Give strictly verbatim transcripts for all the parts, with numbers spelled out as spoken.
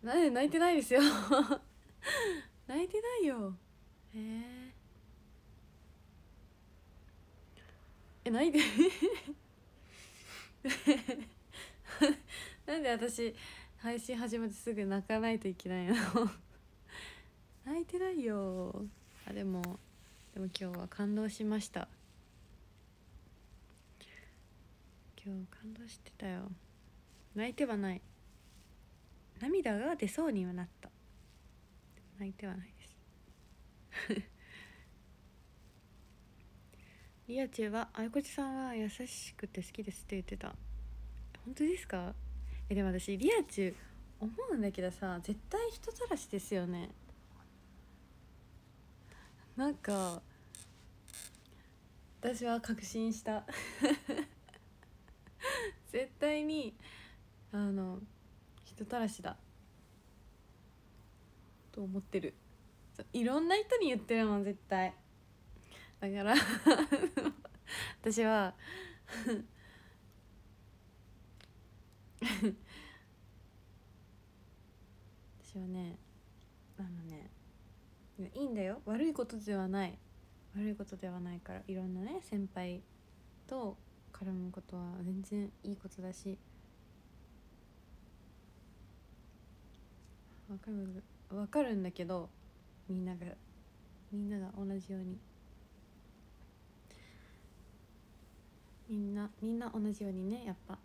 なんで泣いてないですよ泣いてないよ。へええ、泣いてなんで私配信始まってすぐ泣かないといけないの泣いてないよ。あ、でもでも今日は感動しました。今日感動してたよ。泣いてはない、涙が出そうにはなった。泣いてはないですリアチェはあいこちさんは優しくて好きですって言ってた。本当ですか？え、でも私リアチェ思うんだけどさ、絶対人たらしですよね。なんか私は確信した絶対にあの人たらしだと思ってる。いろんな人に言ってるもん絶対。だから私は私はね、あのね、いいんだよ、悪いことではない、悪いことではないから、いろんなね先輩と絡むことは全然いいことだし、わかるわかるんだけど、みんながみんなが同じようにみんなみんな同じようにね、やっぱ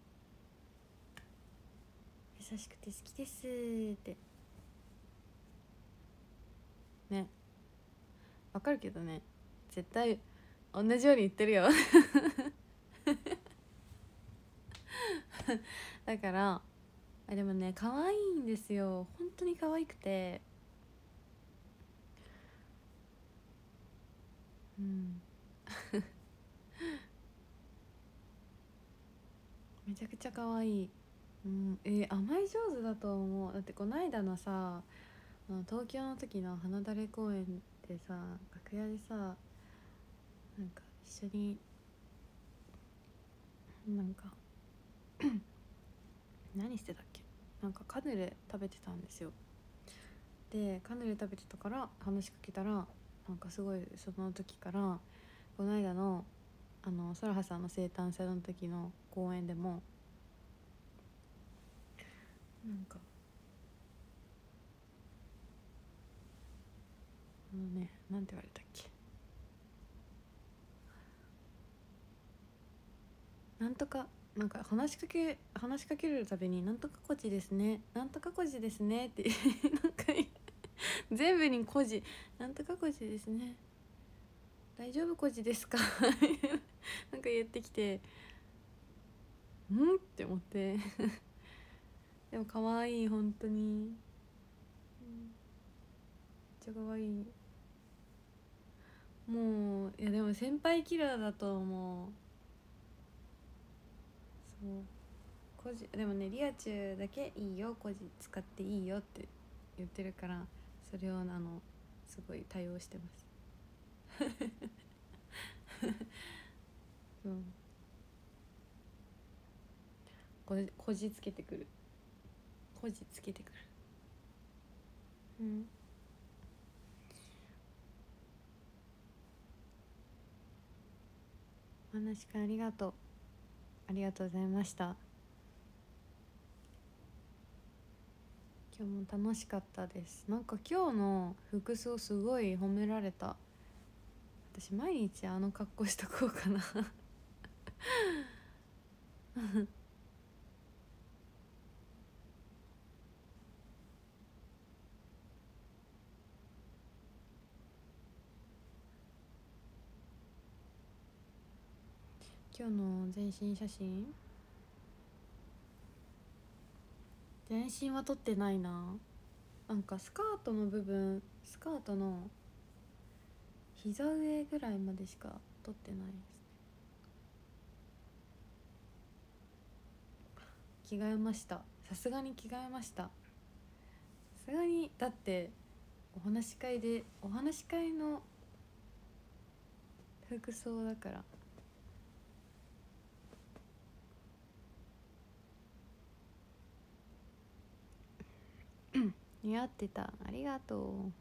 優しくて好きですってね、わかるけどね、絶対同じように言ってるよだからあ、でもね可愛いんですよ、本当に可愛くて、うんめちゃくちゃ可愛い。うん、えー、甘い上手だと思う。だってこの間のさ、あの東京の時の花だれ公園でさ、楽屋でさ、なんか一緒になんか何してたっけ、なんかカヌレ食べてたんですよ。でカヌレ食べてたから話しかけたら、なんかすごいその時からこの間のあのソラハさんの生誕祭の時の公演でもなんかあのね、なんて言われたっけ、なんとかなんか話しかけ話しかけるたびに「なんとかこじですね、なんとかこじですね」ってなんか全部にこじ「なんとかこじですね、大丈夫こじですか」なんか言ってきて、んって思ってでも可愛い本当に、めっちゃ可愛い。もういやでも先輩キラーだと思う。そうこじでもね、リアチュウだけいいよ、こじ使っていいよって言ってるから、それをあのすごい対応してますうんこじこじつけてくる、こじつけてくる。うんお話かありがとう、ありがとうございました。今日も楽しかったです。なんか今日の服装すごい褒められた。私毎日あの格好しとこうかな今日の全身写真、全身は撮ってないな。なんかスカートの部分、スカートの膝上ぐらいまでしか撮ってないですね。着替えました、さすがに着替えました。さすがにだってお話し会でお話し会の服装だから。 似合ってた、ありがとう。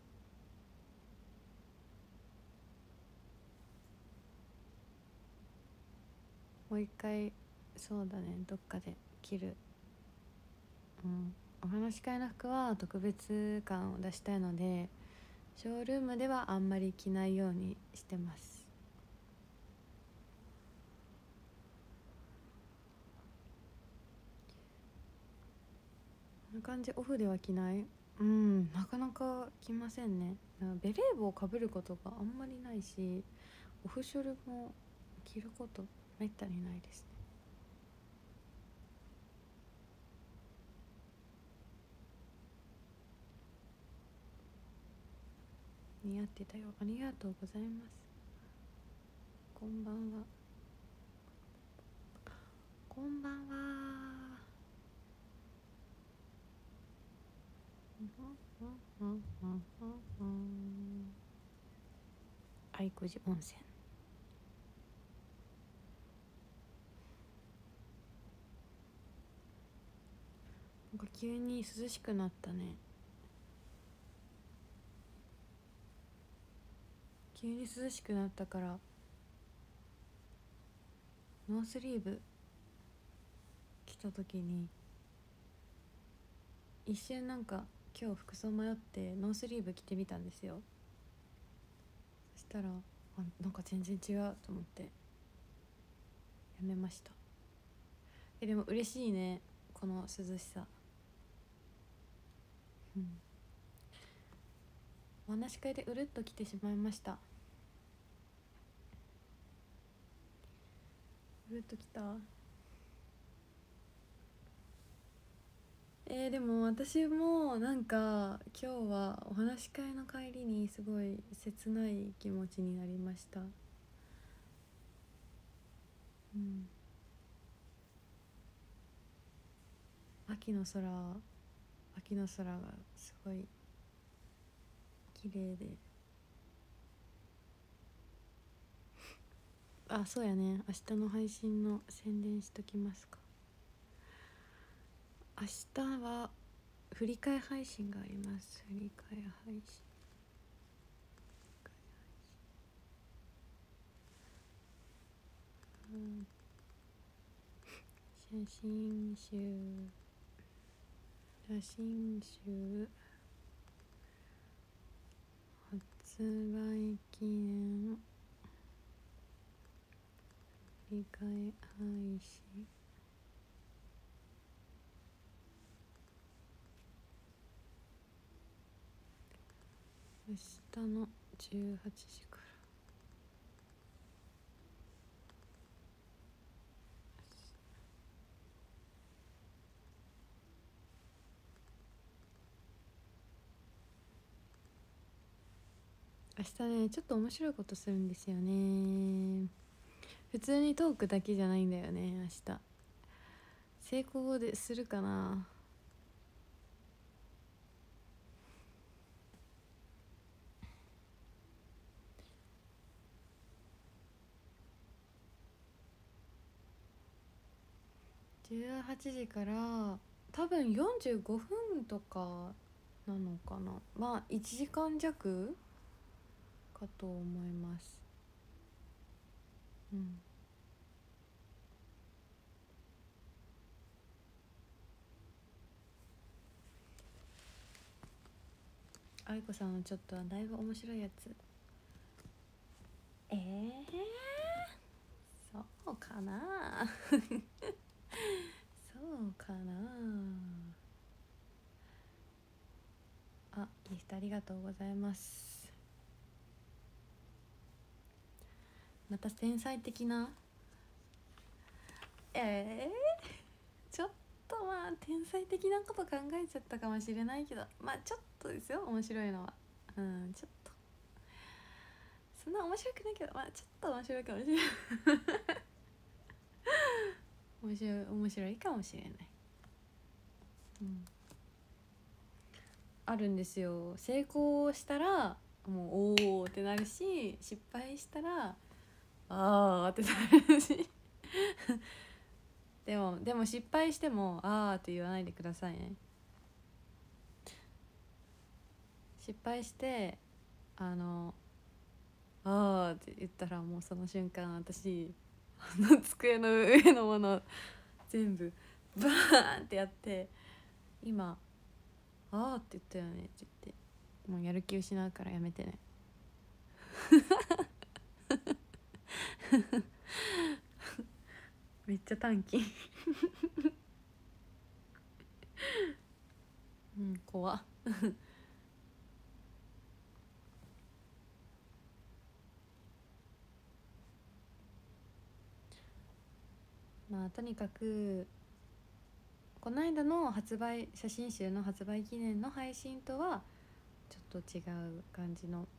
もう一回そうだね、どっかで着る。うん、お話し会の服は特別感を出したいのでショールームではあんまり着ないようにしてます。こんな感じ。オフでは着ない。うん、なかなか着ませんね。ベレー帽をかぶることがあんまりないし、オフショルも着ることめったにないですね。似合ってたよ、ありがとうございます。こんばんは、こんばんは。愛小路温泉。なんか急に涼しくなったね。急に涼しくなったからノースリーブ着た時に一瞬なんか今日服装迷ってノースリーブ着てみたんですよ。そしたらあなんか全然違うと思ってやめました。えでも嬉しいね、この涼しさ。うんお話し会でうるっと来てしまいました。うるっときた。えー、でも私もなんか今日はお話し会の帰りにすごい切ない気持ちになりました。うん秋の空秋の空がすごい綺麗で、あそうやね、明日の配信の宣伝しときますか。明日は振り替え配信があります。振り替え配信、うん、写真集写真集発売記念振り替え配信、明日のじゅうはちじから。明日ねちょっと面白いことするんですよね。普通にトークだけじゃないんだよね。明日成功でするかな。じゅうはちじから多分よんじゅうごふんとかなのかな。まあいちじかん弱かと思います。うん愛子さんのちょっとだいぶ面白いやつ。えー、そうかなそうかなあ、ギフトありがとうございます。また天才的な、えー、ちょっとまあ天才的なこと考えちゃったかもしれないけど、まあちょっとですよ面白いのは。うんちょっとそんな面白くないけど、まあちょっと面白いかもしれない面白い面白いかもしれない。うんあるんですよ。成功したらもうおおってなるし、失敗したらあーってなるしでもでも失敗してもあーって言わないでくださいね。 失敗してあのあーって言ったらもうその瞬間私あの机の上のもの全部バーンってやって今あーって言ったよねって言ってもうやる気失うからやめてねめっちゃ短気うん怖っまあとにかくこの間の発売写真集の発売記念の配信とはちょっと違う感じの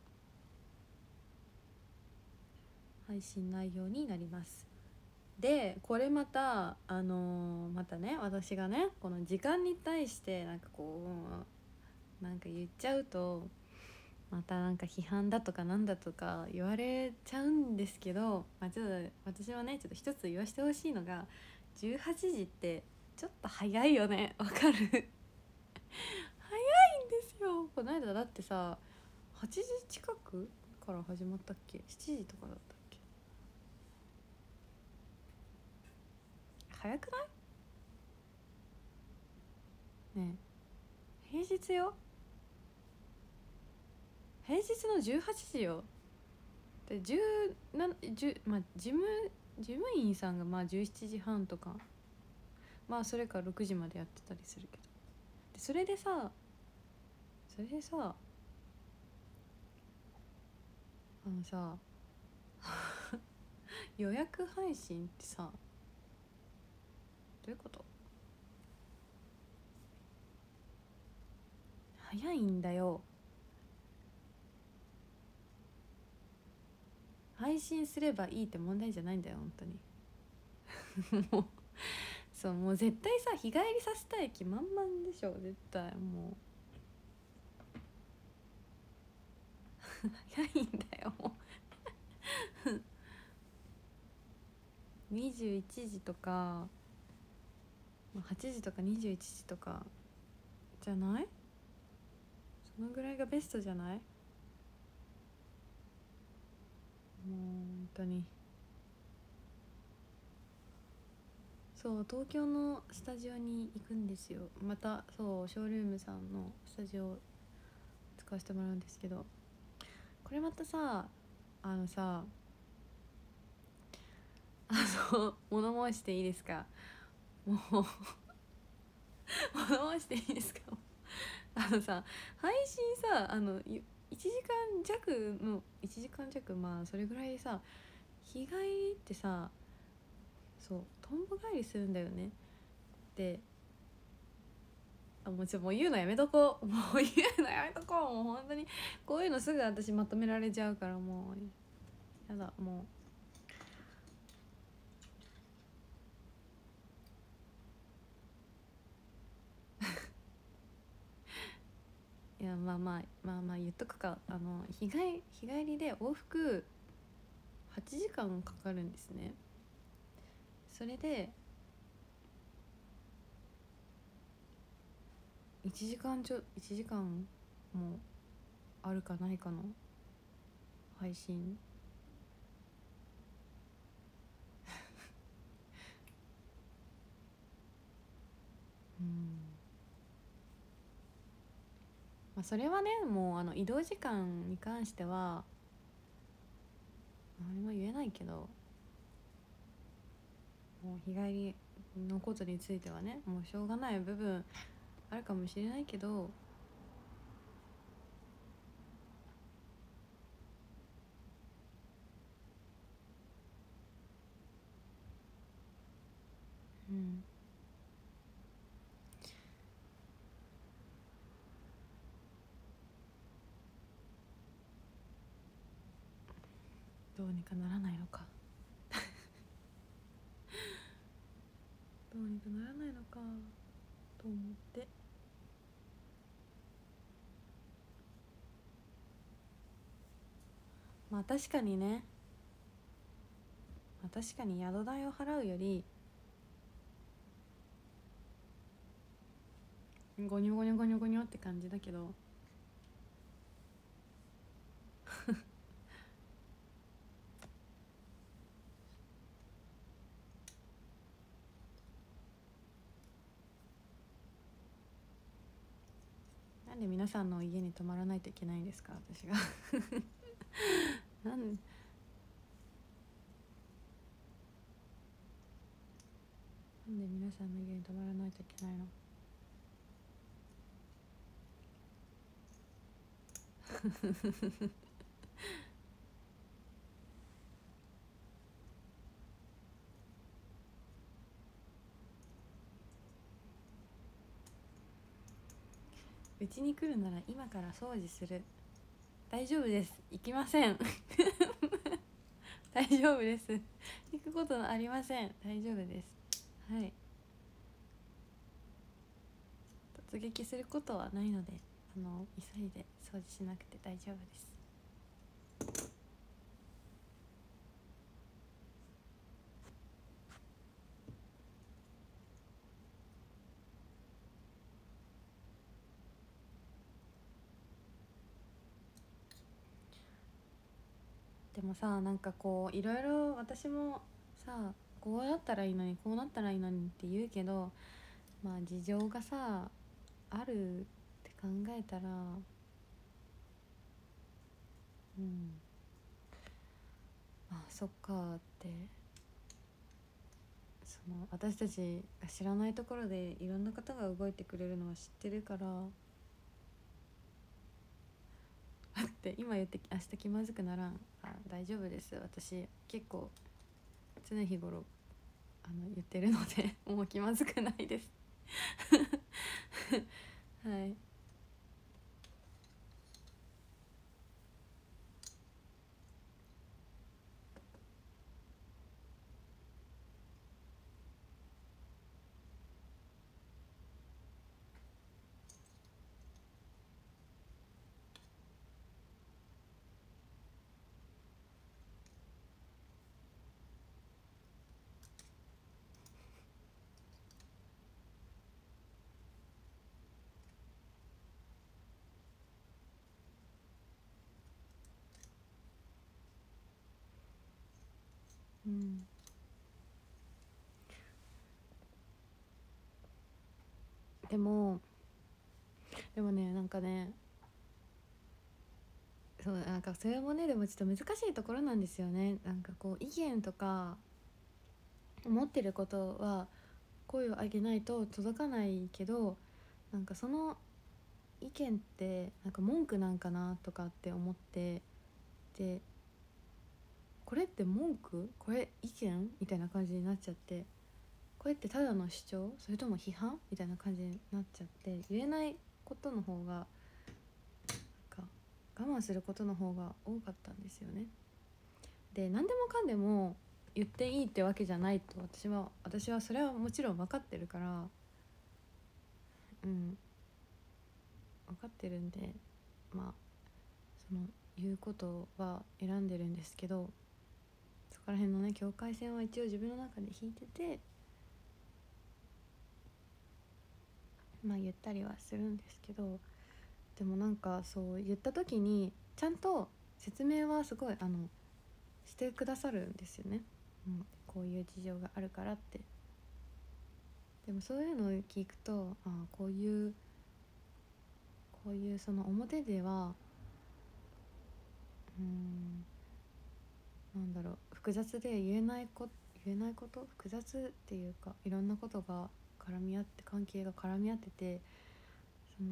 配信内容になります。でこれまたあのー、またね私がねこの時間に対してなんかこうなんか言っちゃうとまたなんか批判だとかなんだとか言われちゃうんですけど、まあ、ちょっと私はねちょっと一つ言わせてほしいのがじゅうはちじってちょっと早いよね。わかる早いんですよ。この間だってさはちじ近くから始まったっけしちじとかだったっけ。早くないねえ平日よ平日のじゅうはちじよ。でじゅうなな、まあ事務事務員さんがまあじゅうしちじはんとかまあそれからろくじまでやってたりするけどでそれでさそれでさあのさ予約配信ってさどういうこと。早いんだよ。配信すればいいって問題じゃないんだよ本当にもうそうもう絶対さ日帰りさせたい気満々でしょ絶対もう早いんだよもうにじゅういちじとかはちじとかにじゅういちじとかじゃない。そのぐらいがベストじゃない。もう本当にそう東京のスタジオに行くんですよ。またそうショールームさんのスタジオを使わせてもらうんですけどこれまたさあのさあの物申していいですか。もう物申していいですか。あのさ配信さあのいちじかん弱のいちじかん弱まあそれぐらいでさ日帰りってさそうとんぼ返りするんだよね。であもうちょもう言うのやめとこうもう言うのやめとこうもう本当にこういうのすぐ私まとめられちゃうからもうやだもういやまあまあまあまあ言っとくかあの日帰日帰りで往復はちじかんかかるんですね。それでいちじかんちょいちじかんもあるかないかの配信うんまあそれはねもうあの移動時間に関しては何も言えないけどもう日帰りのことについてはねもうしょうがない部分あるかもしれないけどうんどうにかならないのかどうにかならないのかと思ってまあ確かにね、まあ、確かに宿代を払うよりゴニョゴニョゴニョゴニョって感じだけどなんで皆さんの家に泊まらないといけないんですか私がなんなんで皆さんの家に泊まらないといけないのうちに来るなら今から掃除する。大丈夫です、行きません大丈夫です、行くことありません、大丈夫です。はい、突撃することはないので、あの急いで掃除しなくて大丈夫です。でもさ、なんかこういろいろ私もさ、こうなったらいいのにこうなったらいいのにって言うけど、まあ事情がさあるって考えたら、うん、あそっかって、その私たちが知らないところでいろんな方が動いてくれるのは知ってるから、だって今言って明日気まずくならん。あ、大丈夫です、私結構常日頃あの言ってるのでもう気まずくないですはい。うん、でもでもね、なんかね、そう、なんかそれもね、でもちょっと難しいところなんですよね。なんかこう意見とか思ってることは声を上げないと届かないけど、なんかその意見ってなんか文句なんかなとかって思って、でこれって文句、これ意見みたいな感じになっちゃって、これってただの主張、それとも批判みたいな感じになっちゃって、言えないことの方が、なんか我慢することの方が多かったんですよね。で、何でもかんでも言っていいってわけじゃないと私は私はそれはもちろん分かってるから、うん、分かってるんで、まあその言うことは選んでるんですけど、そこら辺のね境界線は一応自分の中で引いてて、まあ言ったりはするんですけど、でもなんかそう言った時にちゃんと説明はすごいあのしてくださるんですよね、うん、こういう事情があるからって。でもそういうのを聞くと、ああこういうこういうその表では、うーん、なんだろう、複雑で言えないこ言えないこと複雑っていうか、いろんなことが絡み合って、関係が絡み合ってて、その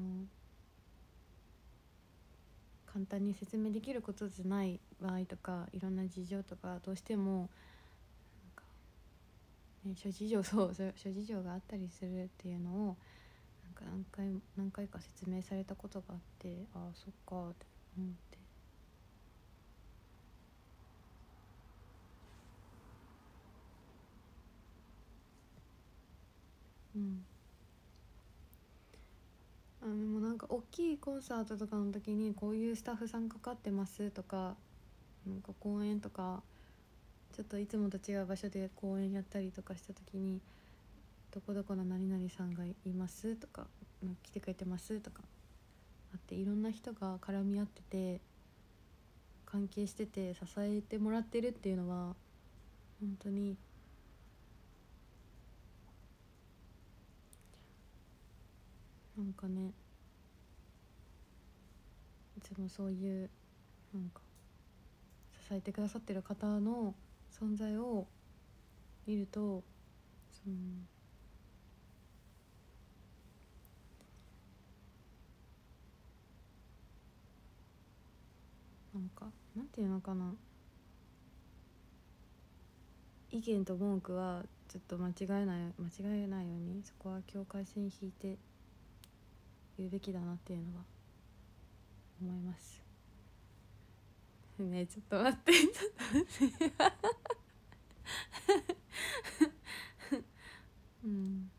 簡単に説明できることじゃない場合とか、いろんな事情とかどうしてもなんか、ね、諸事情そうそう諸事情があったりするっていうのをなんか何回何回か説明されたことがあって、ああそっかって思って。うん、あでもなんか大きいコンサートとかの時にこういうスタッフさんかかってますとか、なんか公演とかちょっといつもと違う場所で公演やったりとかした時に、どこどこの何々さんがいますとか、来てくれてますとかあって、いろんな人が絡み合ってて関係してて支えてもらってるっていうのは本当に、なんかね、 いつもそういうなんか支えてくださってる方の存在を見ると、そのなんかなんていうのかな、意見と文句はちょっと間違えない間違えないように、そこは境界線引いて言うべきだなっていうのは思います。ねえちょっと待ってちょっと待ってうん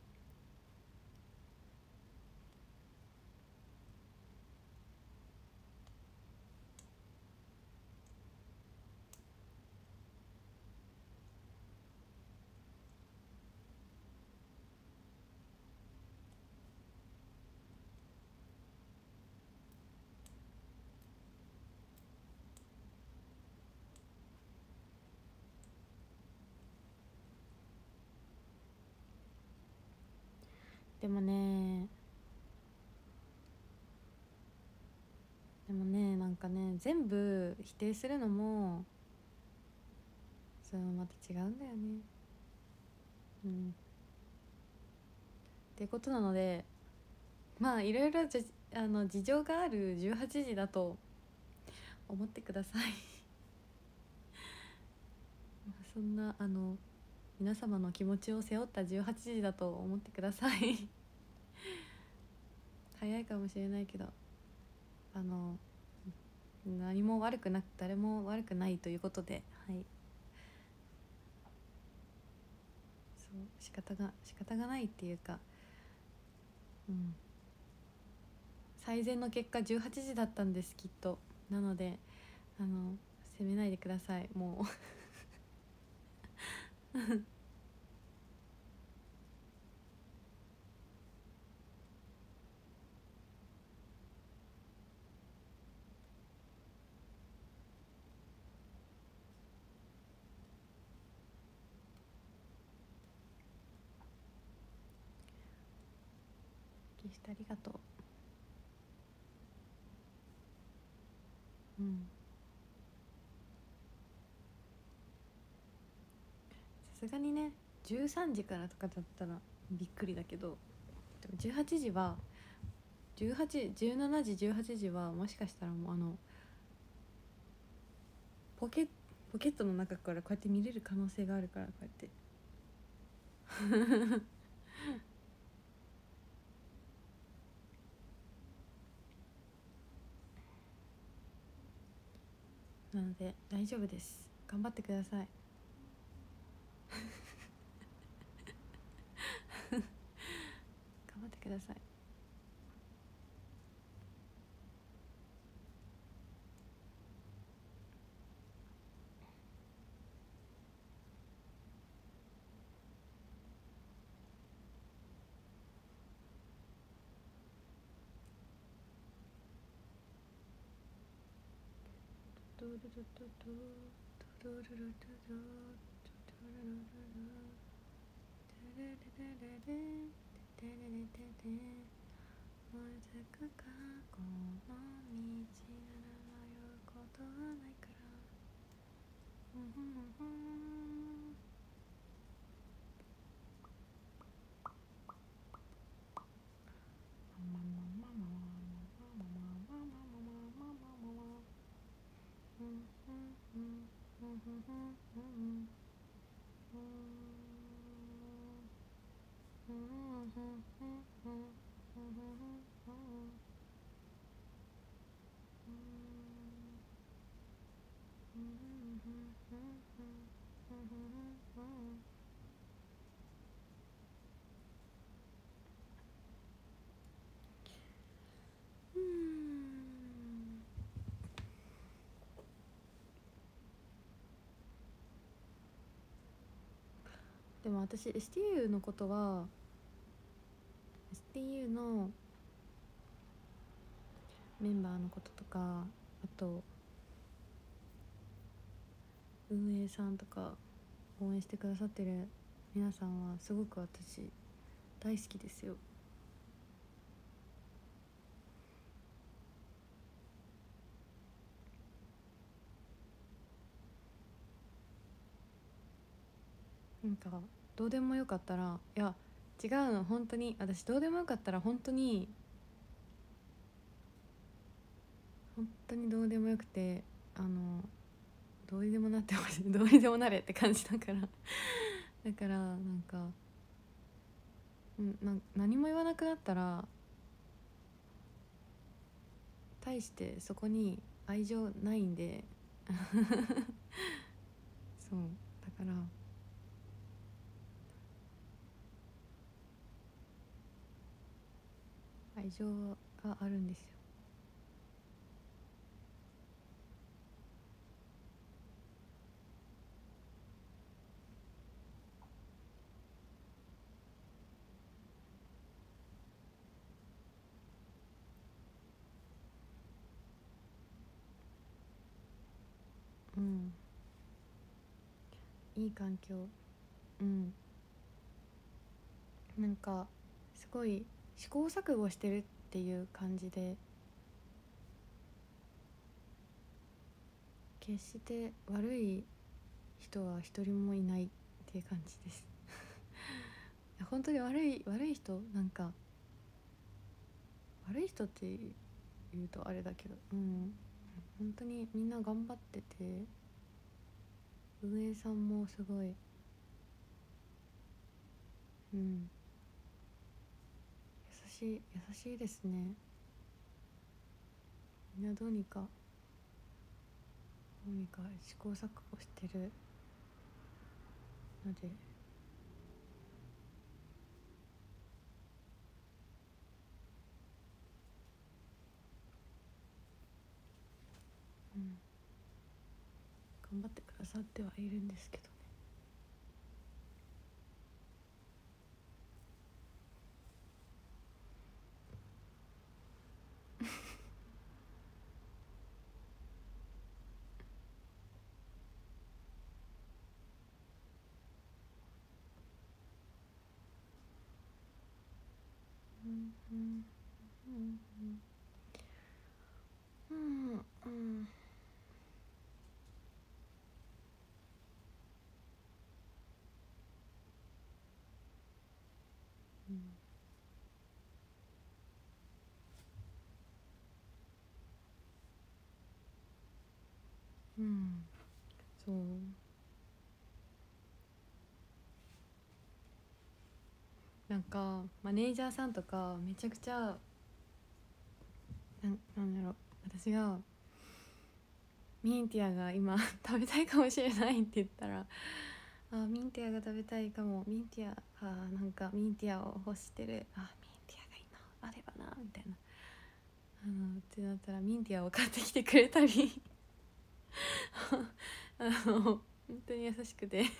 でもねでもねなんかね全部否定するのもそれもまた違うんだよね。うんっていうことなので、まあいろいろじあの事情があるじゅうはちじだと思ってくださいそんなあの皆様の気持ちを背負ったじゅうはちじだと思ってください早いかもしれないけど、あの何も悪くなく誰も悪くないということで、はい、そう仕方が仕方がないっていうか、うん最善の結果じゅうはちじだったんですきっと。なのであの責めないでくださいもう決してありがとう。うんさすがにねじゅうさんじからとかだったらびっくりだけど、でもじゅうはちじはじゅうはち、じゅうしちじじゅうはちじはもしかしたらもうあのポケポケットの中からこうやって見れる可能性があるから、こうやってなので大丈夫です、頑張ってください頑張ってください。ドゥルルドゥドゥドゥルルドゥドゥドゥルルルルルドゥルルルルルドゥルルルルルテレレテテもうずく過去の道なら迷うことはないから、うんうんうんでも私 エスティーユー のことは エスティーユー のメンバーのこととか、あと運営さんとか応援してくださってる皆さんはすごく私大好きですよ。 なんかどうでもよかったら、いや違うの、本当に私どうでもよかったら本当に本当にどうでもよくて、あのどうにでもなってほしい、どうにでもなれって感じだからだからなんか、うん、な何も言わなくなったら対してそこに愛情ないんでそうだから愛情があるんですよ。うん、いい環境。うん、なんかすごい試行錯誤してるっていう感じで、決して悪い人は一人もいないっていう感じです本当に悪い悪い人、なんか悪い人って言うとあれだけど、うん、本当にみんな頑張ってて、運営さんもすごい、うん、優しい優しいですね。みんなどうにかどうにか試行錯誤してるので、うん、頑張ってくださってはいるんですけどね。うんうんうんうんうんうんうん、そう、なんかマネージャーさんとかめちゃくちゃ、なんなんだろう、私がミンティアが今食べたいかもしれないって言ったら、あミンティアが食べたいかも、ミンティア、あなんかミンティアを欲してる、あミンティアが今あればなみたいな、あのってなったらミンティアを買ってきてくれたりあの本当に優しくて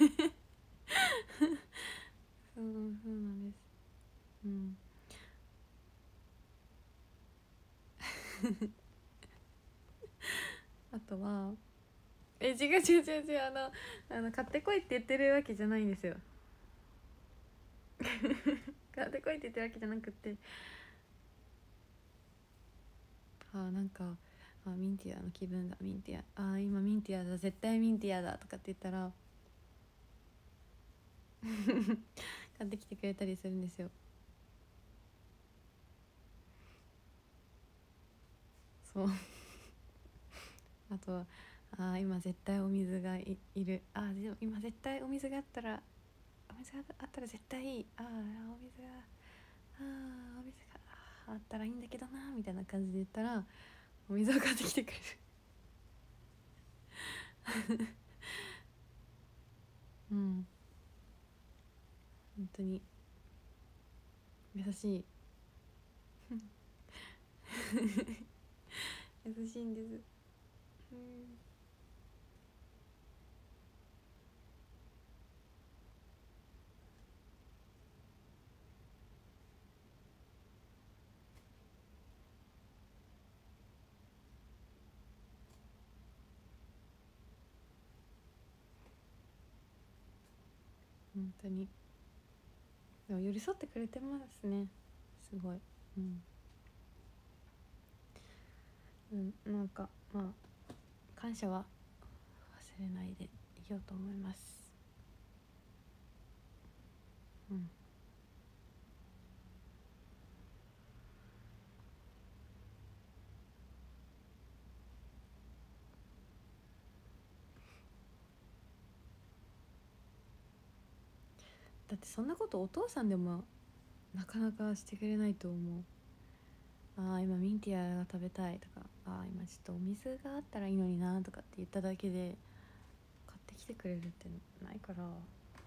そうそうなんです。うん、あとはえ違う違う違う違う、あのあの買ってこいって言ってるわけじゃないんですよ買ってこいって言ってるわけじゃなくて、あなんかあミンティアの気分だ、ミンティア、あ今ミンティアだ、絶対ミンティアだとかって言ったら買ってきてくれたりするんですよ。そうあとはあ今絶対お水が い, いる、あでも今絶対お水があったら、お水があったら絶対いい、あお水があお水があったらいいんだけどなみたいな感じで言ったらお水を買ってきてくれるうん本当に優しい優しいんです。うん本当に、でも寄り添ってくれてますね、すごい。うんうん、なんかまあ感謝は忘れないでいようと思います。 うん。だってそんなことお父さんでもなかなかしてくれないと思う。ああ今ミンティアが食べたいとか、ああ今ちょっとお水があったらいいのになとかって言っただけで買ってきてくれるってないから、本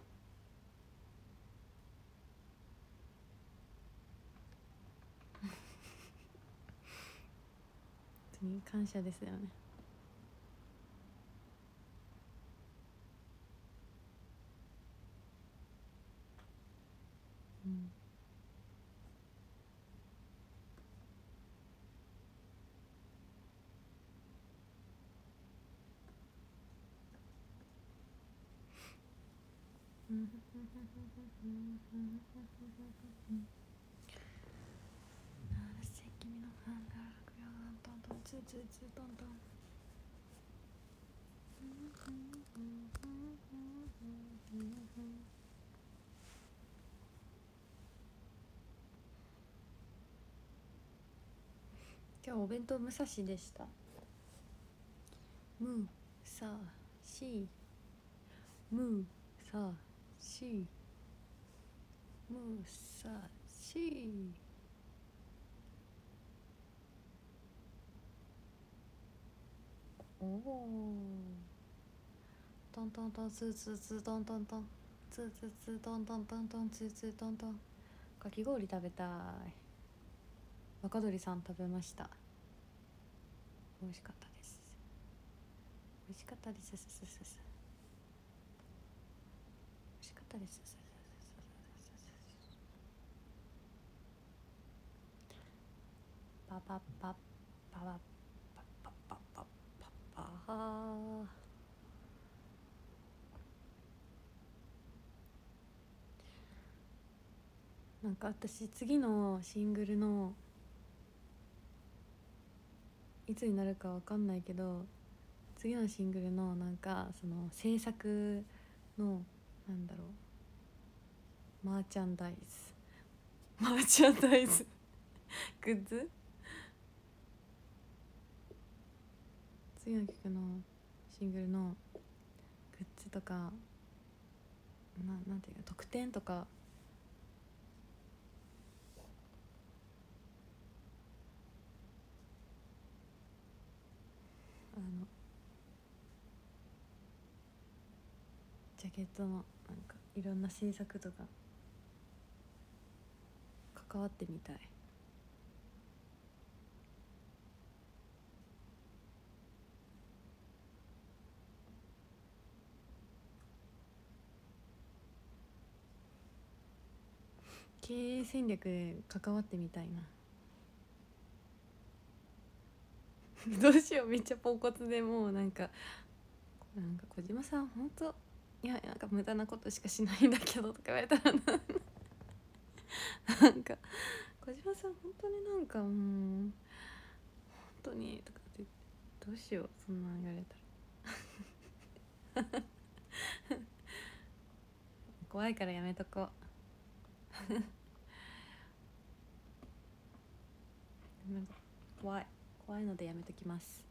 当に感謝ですよね。うん。君のハンダークヤートントンツーツーツートントン。今日お弁当武蔵でした。ムサシムサシムサシ。おお。トントントンツーツーツートントントンツーツーツートントントントンツーツートントン。かき氷食べたい。若鳥さん食べました。美味しかったです。美味しかったです。美味しかったです。パパパパパパパパパパパ。なんか私次のシングルのいつになるかわかんないけど、次のシングルのなんかその制作のなんだろう、マーチャンダイズマーチャンダイズグッズ、次の曲のシングルのグッズとかな、なんていうか特典とかあのジャケットのなんかいろんな制作とか関わってみたい。経営戦略で関わってみたいなどうしよう、めっちゃポンコツでもうなんかなんか小島さんほんといやなんか無駄なことしかしないんだけどとか言われたらななんか小島さん本当になんかもう本当にとかってどうしよう、そんなん言われたら怖いからやめとこう怖い怖いのでやめときます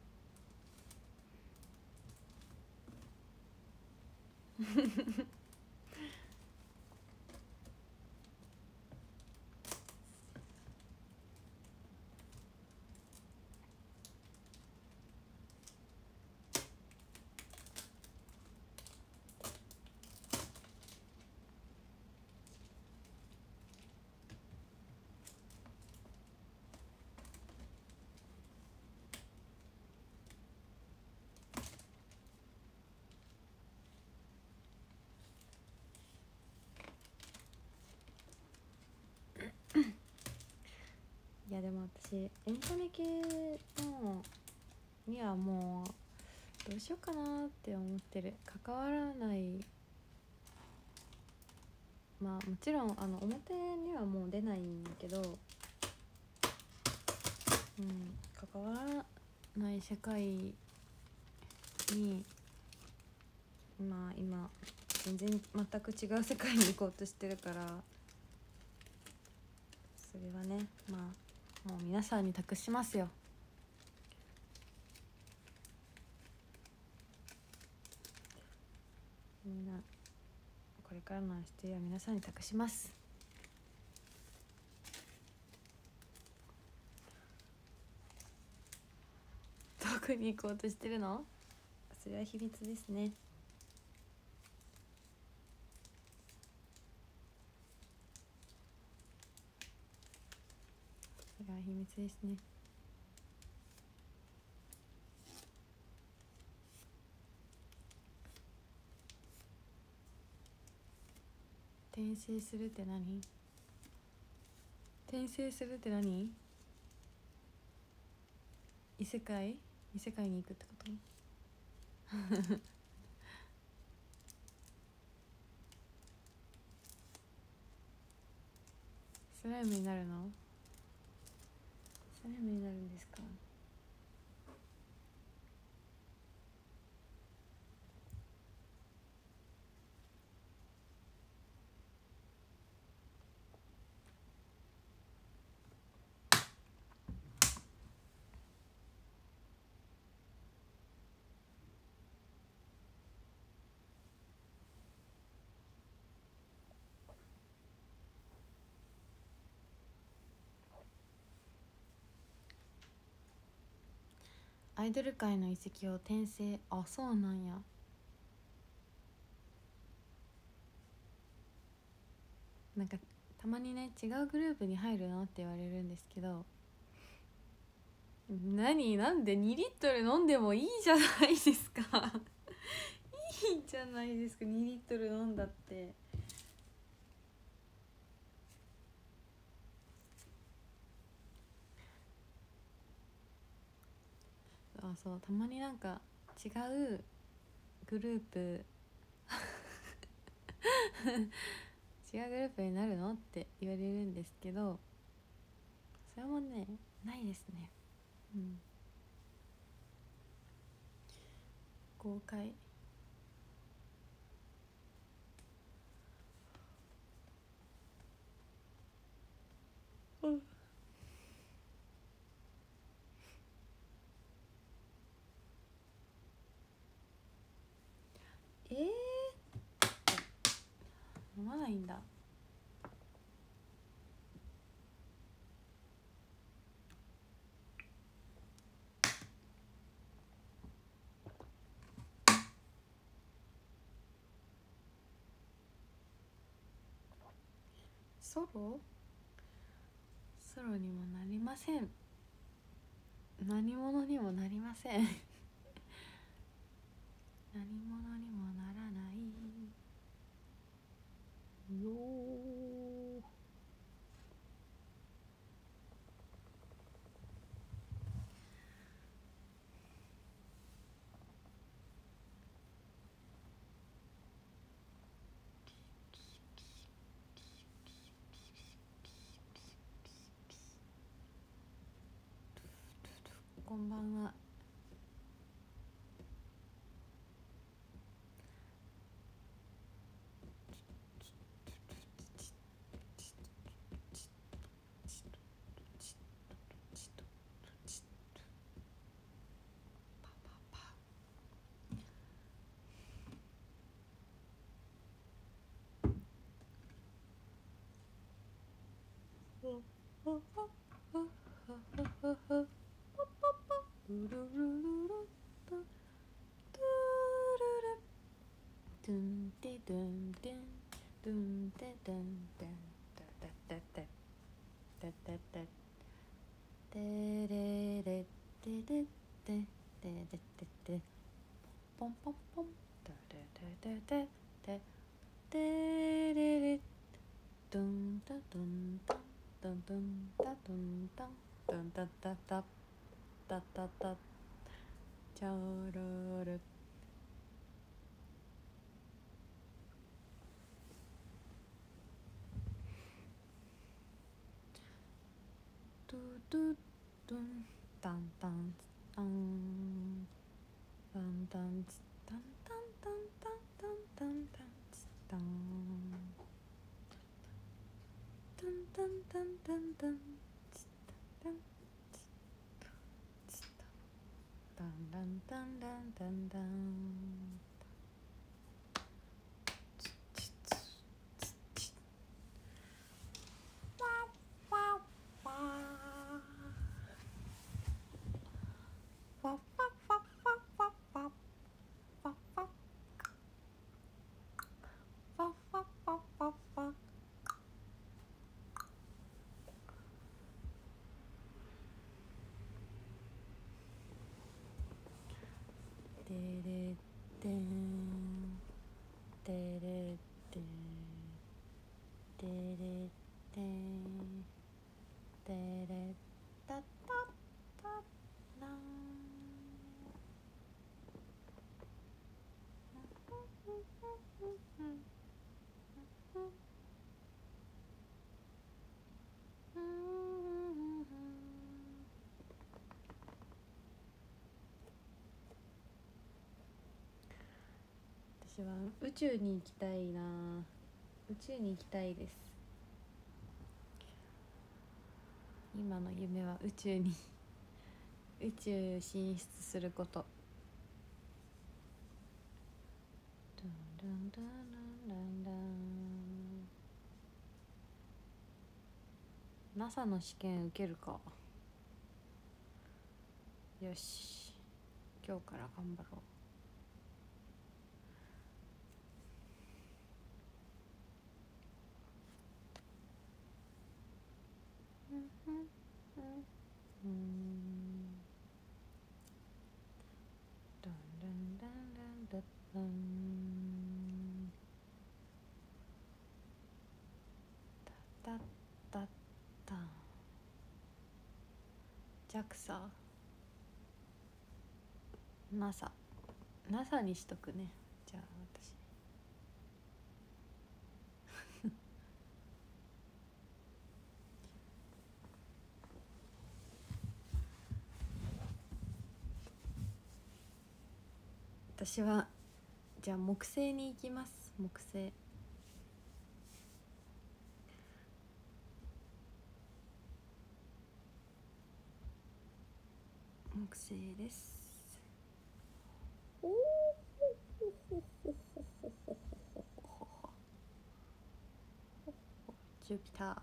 いやでも私エンタメ系のにはもうどうしようかなって思ってる。関わらない、まあもちろんあの表にはもう出ないんだけど、うん、関わらない世界にまあ今全然全く違う世界に行こうとしてるから、それはね、まあもう皆さんに託しますよ。みんなこれからの明日は皆さんに託します。どこに行こうとしてるの？それは秘密ですね。それは秘密ですね。転生するって何？転生するって何？異世界？異世界に行くってことスライムになるの？スライムになるんですか？アイドル界の遺跡を転生。あ、そうなんや。なんかたまにね、違うグループに入るのって言われるんですけど、何、なんでにリットル飲んでもいいじゃないですかいいじゃないですか、にリットル飲んだって。あ、そう、たまになんか違うグループ違うグループになるのって言われるんですけど、それもね、ないですね。うん、公開。うん、えー、飲まないんだ。ソロ？ソロにもなりません。何者にもなりません何者にもならないよー。こんばんは。ドゥンテドゥンテンドゥンテドゥンテンタタタタタタタテレレテレテテレテテポンポンポンタタタタタテレレドゥンタドゥンタドゥンドゥンタドゥンタドゥンタタタタタタチャララドゥドゥドゥンタンタンタンタンタンタンタンタンタンタンタンタンタンタンタンタンタンタンタンタンタンタンテレテンテレテンテレテンテレタタタラン私は宇宙に行きたいな。宇宙に行きたいです。今の夢は宇宙に宇宙進出すること。ダンダンダンダンダン ナサ の試験受けるか。よし、今日から頑張ろう。タッタッタン ジャクサ ナサ ナサ にしとくね。じゃあ私私はじゃあ木星に行きます。木星木星です。おおジュピター。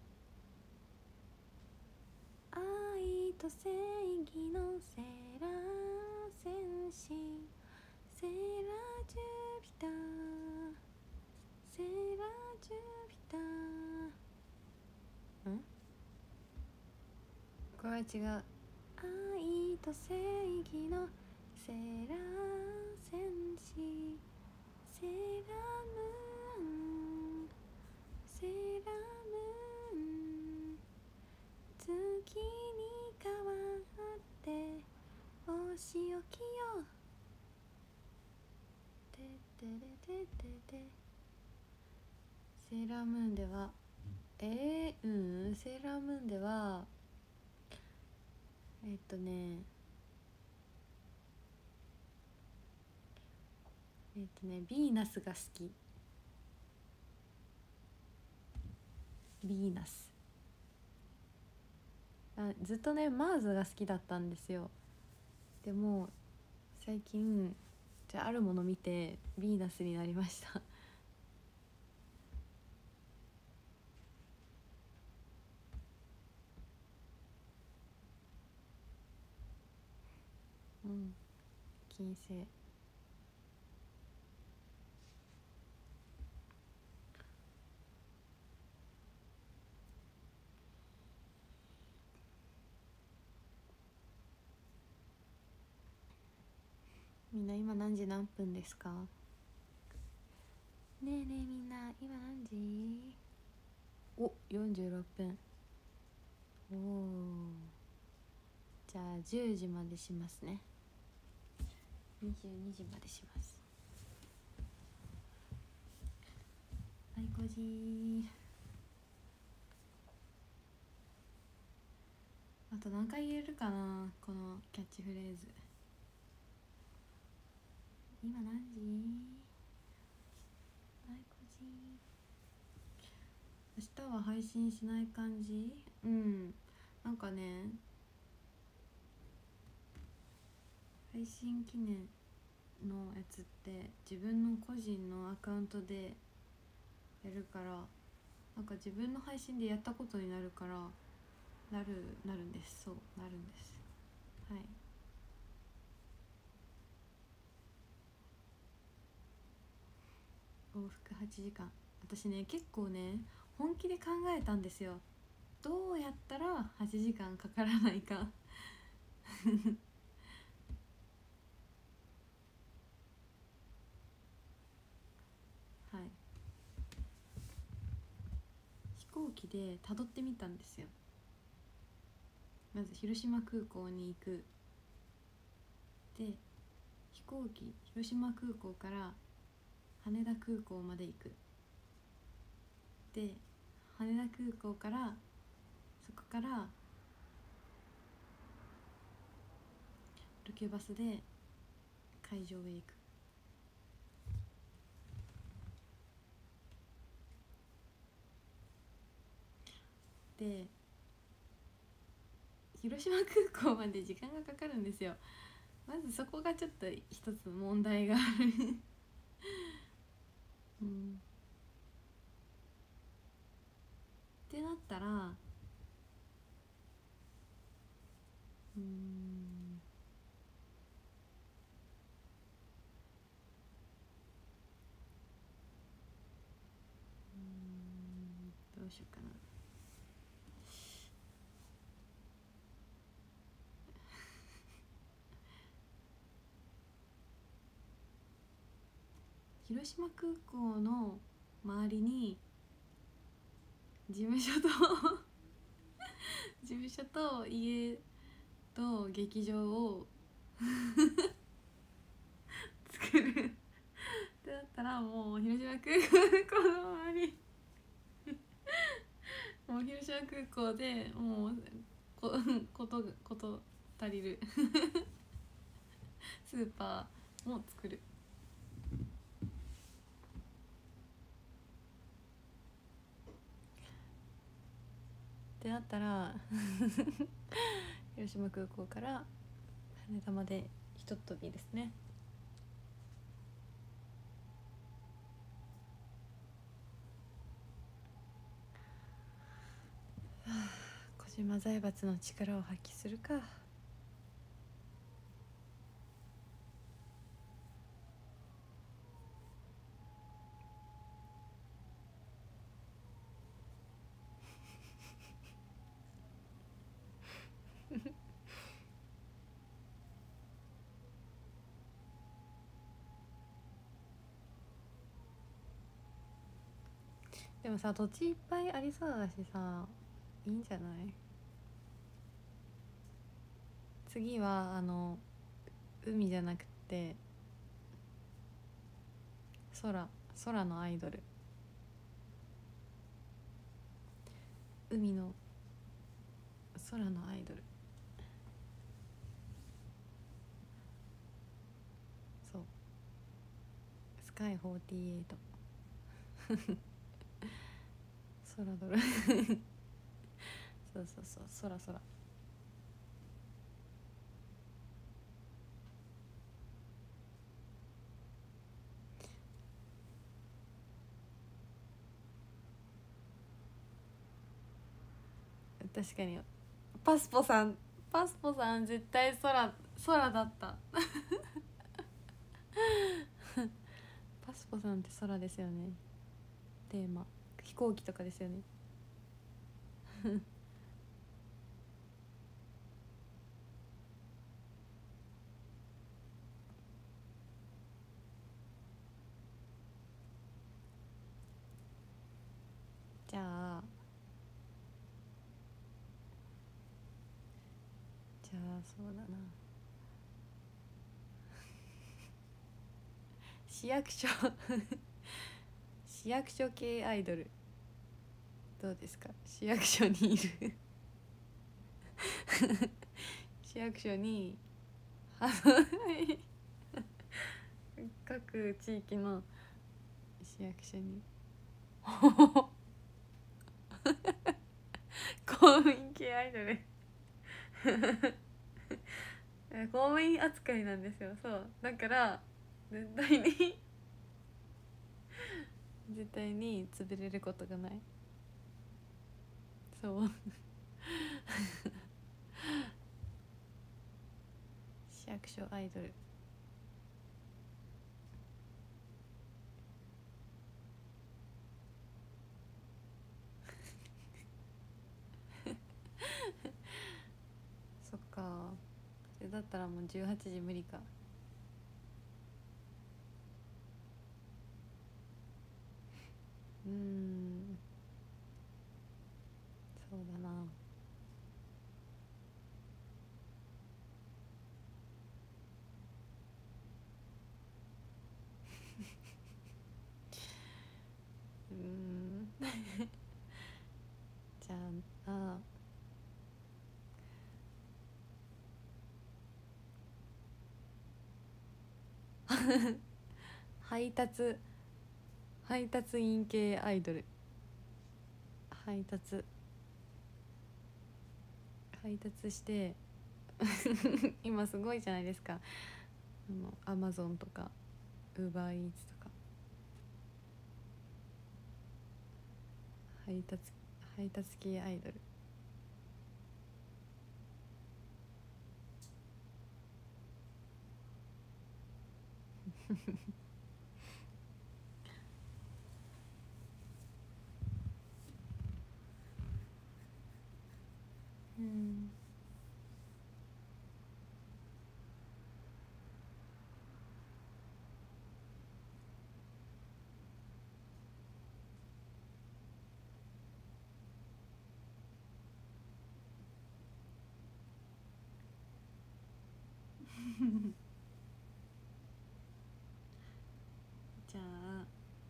愛と正義のセーラー戦士、セーラージュピター、セーラージュピター。んこれは違う。愛と正義のセーラー戦士、セーラームーン、セーラームーン、月に変わってお仕置きよ。ててれててて。セーラームーンではえー、うんセーラームーンではえっとねえっとねヴィーナスが好き。ヴィーナス。あ、ずっとねマーズが好きだったんですよ。でも最近じゃああるもの見てヴィーナスになりましたうん、金星。みんな今何時何分ですか？ねえねえみんな今何時？お、よんじゅうろっぷん。おお。じゃあじゅうじまでしますね。にじゅうにじまでします。はい、ごじ。あと何回言えるかな、このキャッチフレーズ。今何時？はい、ごじ。明日は配信しない感じ。うん、なんかね配信記念のやつって自分の個人のアカウントでやるから、なんか自分の配信でやったことになるからなるなるんです。そうなるんです。はい。往復はちじかん。私ね結構ね本気で考えたんですよ。どうやったらはちじかんかからないかはい。飛行機で辿ってみたんですよ。まず広島空港に行く。で飛行機広島空港から羽田空港まで行く。で羽田空港からそこからロケバスで会場へ行く。で広島空港まで時間がかかるんですよ。まずそこがちょっと一つ問題があるうん、ってなったらうーんどうしようかな。広島空港の周りに事務所と事務所と家と劇場を作るってなったら、もう広島空港の周りもう広島空港でもうこことこと足りるスーパーも作る。ってなったら広島空港から羽田までひとっ飛びですね。小島財閥の力を発揮するか。でもさ土地いっぱいありそうだしさ、いいんじゃない。次はあの海じゃなくて空空のアイドル、海の空のアイドル。そうスカイフォーティーエイト空ドルそうそうそう空空。確かにパスポさんパスポさん絶対空空だったパスポさんって空ですよね。テーマ飛行機とかですよねじゃあじゃあそうだな市役所市役所系アイドルどうですか。市役所にいる市役所に各地域の市役所に公務員系アイドル公務員扱いなんですよ。そうだから絶対に絶対に潰れることがない。そう市役所アイドルそっか。それだったらもうじゅうはちじ無理か。うーんそうだな。うーんじゃああ配達配達員系アイドル。配達配達して今すごいじゃないですか。あのアマゾンとかウーバーイーツとか配達配達系アイドルうんじゃあ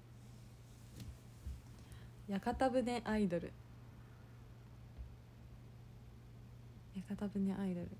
屋形船アイドル。屋形船アイドル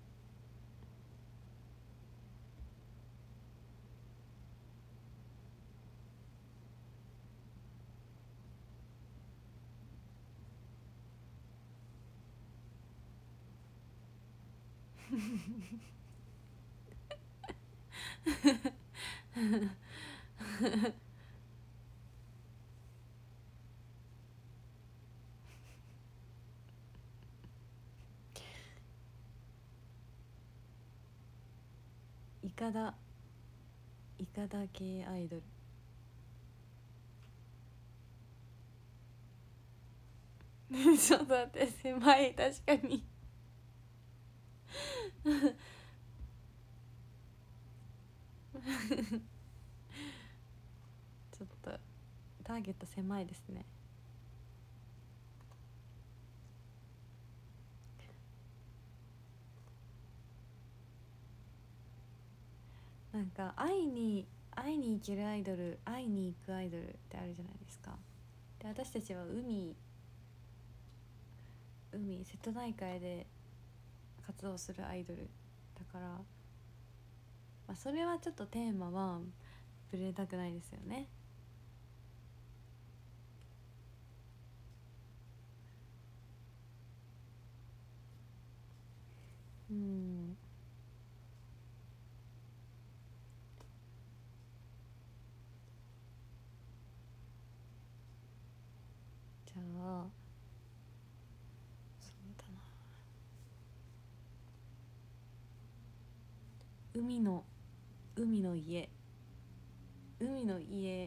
イカダイカダ系アイドルちょっと待って狭い。確かにちょっとターゲット狭いですね。なんか会いに会いに行けるアイドル、会いに行くアイドルってあるじゃないですか。で私たちは海海瀬戸内海で活動するアイドルだから、まあ、それはちょっとテーマはぶれたくないですよね。うんじゃあそうだな、海の海の家海の家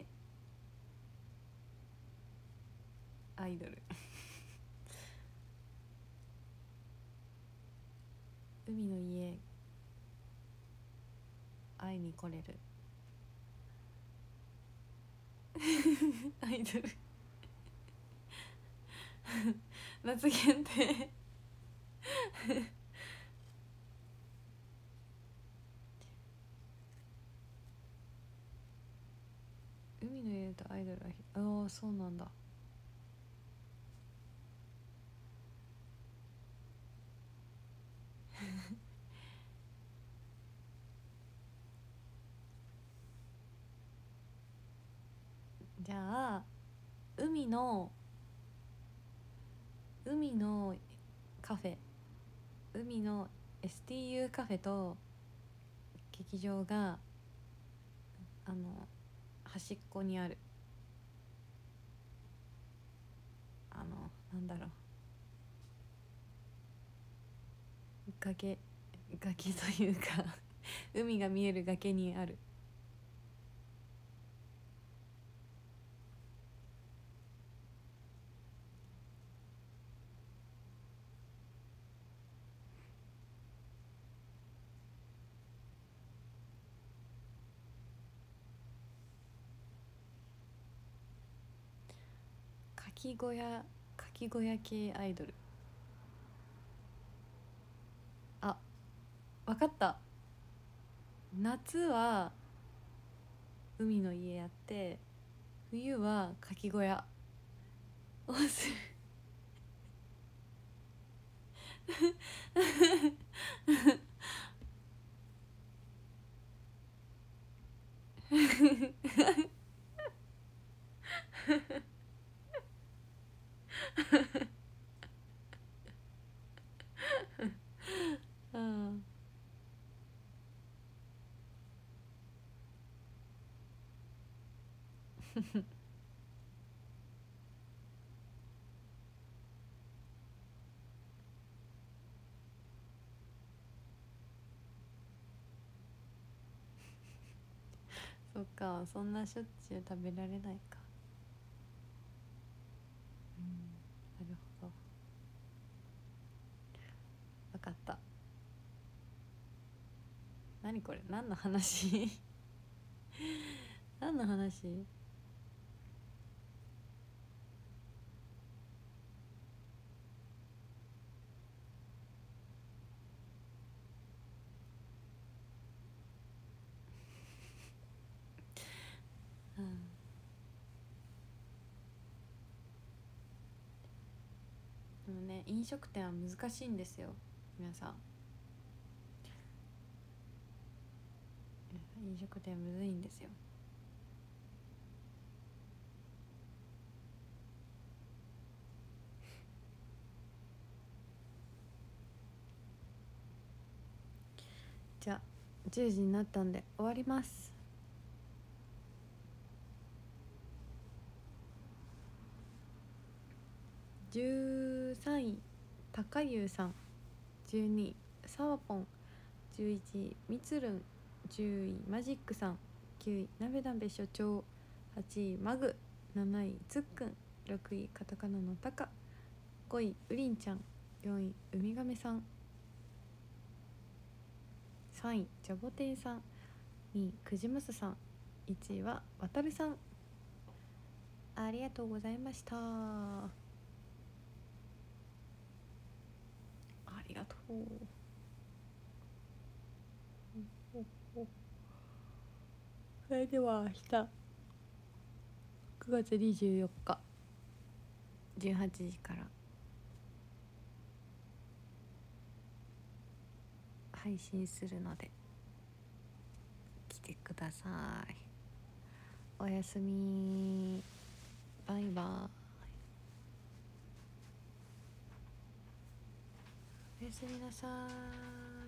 アイドル海の家会いに来れるアイドル夏限定海の家とアイドルはああそうなんだじゃあ海の海のカフェ、海の エスティーユー カフェと劇場があの端っこにある、あのなんだろう、崖崖というか海が見える崖にある。かき小屋、かき小屋系アイドル。あ、わかった。夏は海の家やって、冬はかき小屋をするうん。そっか、そんなしょっちゅう食べられないか。うん、なるほど。わかった。何これ、何の話何の話。うん、でもね、飲食店は難しいんですよ皆さん。飲食店むずいんですよ。じゃあじゅうじになったんで終わります。じゅうさんい高優さん、じゅうにいさわぽん、じゅういちいみつるん、じゅういマジックさん、きゅういなべだんべ所長、はちいマグ、なないつっくん、ろくいカタカナのタカ、ごいうりんちゃん、よんいウミガメさん、さんいジャボテンさん、にいクジムスさん、いちいはわたるさん。ありがとうございました。ありがとう。それでは明日くがつにじゅうよっかじゅうはちじから配信するので来てください。おやすみ。バイバイ。おやすみなさい。